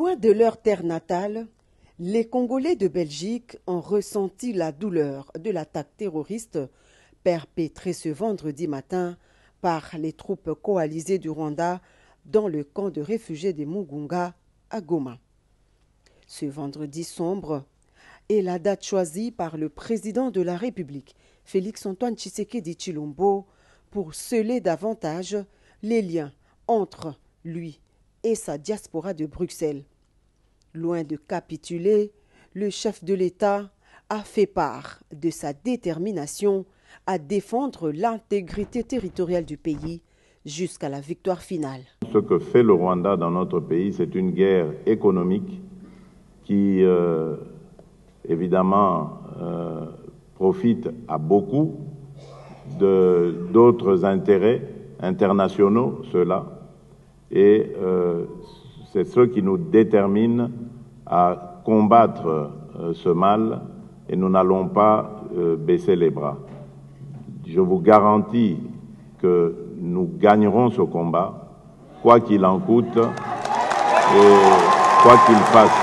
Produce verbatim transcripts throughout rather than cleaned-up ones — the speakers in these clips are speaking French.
Loin de leur terre natale, les Congolais de Belgique ont ressenti la douleur de l'attaque terroriste perpétrée ce vendredi matin par les troupes coalisées du Rwanda dans le camp de réfugiés de Mugunga à Goma. Ce vendredi sombre est la date choisie par le président de la République, Félix-Antoine Tshisekedi Tshilombo, pour sceller davantage les liens entre lui et sa diaspora de Bruxelles. Loin de capituler, le chef de l'État a fait part de sa détermination à défendre l'intégrité territoriale du pays jusqu'à la victoire finale. Ce que fait le Rwanda dans notre pays, c'est une guerre économique qui, euh, évidemment, euh, profite à beaucoup d'autres intérêts internationaux, ceux-là. Et euh, c'est ce qui nous détermine à combattre euh, ce mal et nous n'allons pas euh, baisser les bras. Je vous garantis que nous gagnerons ce combat, quoi qu'il en coûte et quoi qu'il fasse.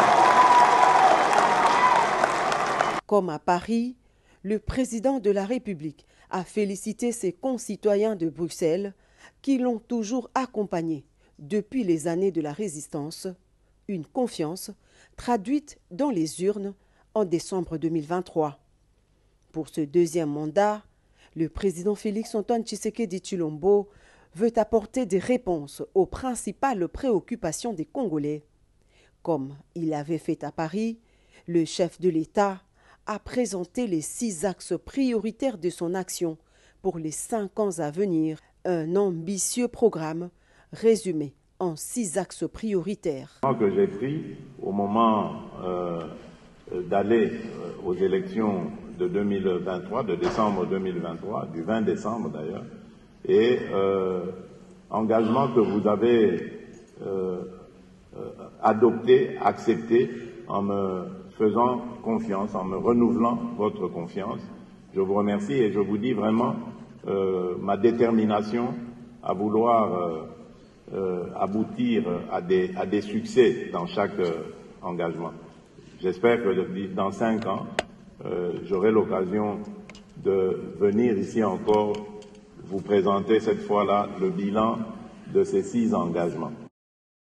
Comme à Paris, le président de la République a félicité ses concitoyens de Bruxelles qui l'ont toujours accompagné depuis les années de la résistance, une confiance traduite dans les urnes en décembre deux mille vingt-trois. Pour ce deuxième mandat, le président Félix-Antoine Tshisekedi Tshilombo veut apporter des réponses aux principales préoccupations des Congolais. Comme il l'avait fait à Paris, le chef de l'État a présenté les six axes prioritaires de son action pour les cinq ans à venir, un ambitieux programme résumé en six axes prioritaires. Que j'ai pris au moment euh, d'aller aux élections de deux mille vingt-trois, de décembre deux mille vingt-trois, du vingt décembre d'ailleurs, et euh, engagement que vous avez euh, adopté, accepté en me faisant confiance, en me renouvelant votre confiance. Je vous remercie et je vous dis vraiment euh, ma détermination à vouloir euh, euh, aboutir à des, à des succès dans chaque euh, engagement. J'espère que dans cinq ans, euh, j'aurai l'occasion de venir ici encore vous présenter cette fois-là le bilan de ces six engagements.